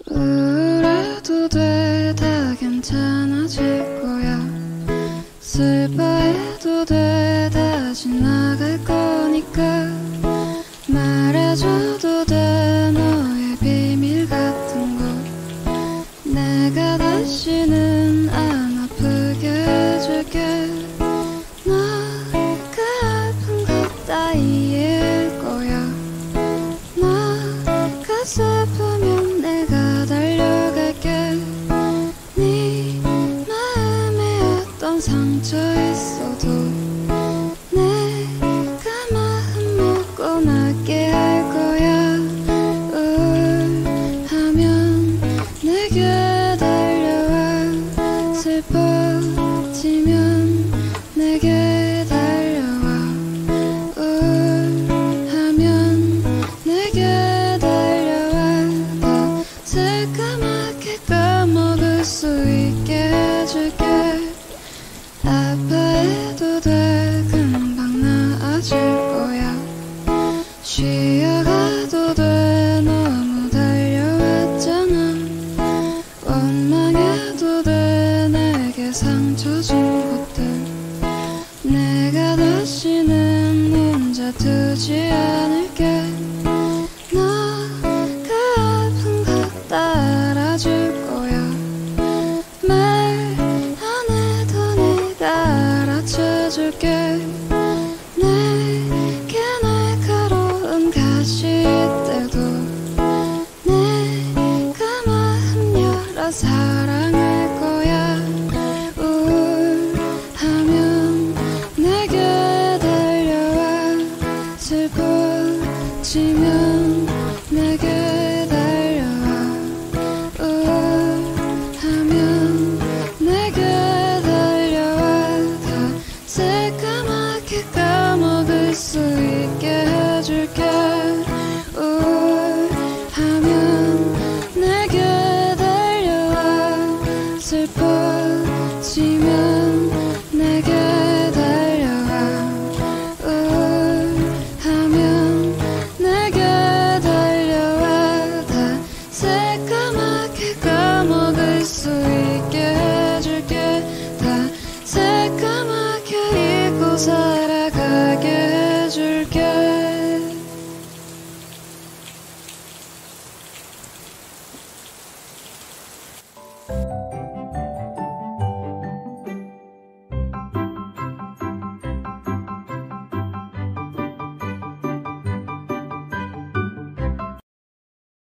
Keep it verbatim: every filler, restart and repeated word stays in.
우울해도 돼, 다 괜찮아질 거야. 슬퍼해도 돼, 다 지나갈 거니까. 말해줘도 돼, 너의 비밀 같은 거. 내가 다시는 안 아프게 해줄게. 너가 아픈 것 따위일 거야. 너가 슬프면 내가 달려갈게. 네 마음에 어떤 상처 있어도 내가 마음 먹고 낫게 할 거야. 우울하면 내게 달려와. 슬퍼지면 내게 달려와. 우울하면 내게 달려와. 더 새까맣게 까먹을 수 있게 해줄게. 아파해도 돼, 금방 나아질 거야. 쉬어가도 돼, 너무 달려왔잖아. 원망해도 돼, 내게 상처 준 것들. 내가 다시는 혼자 두지 않을게. 너가 아픈 것 다 알아줄 거야. 말 안 해도 네가 알아채줄게. 내게 날카로운 가시 때도 내가 마음 열어 사랑할 거야. 우울하면 내게 달려와. 슬퍼지면 내게 달려와. 우울하면 내게 달려와. 다 새까맣게 까먹을 수 있게 해줄게.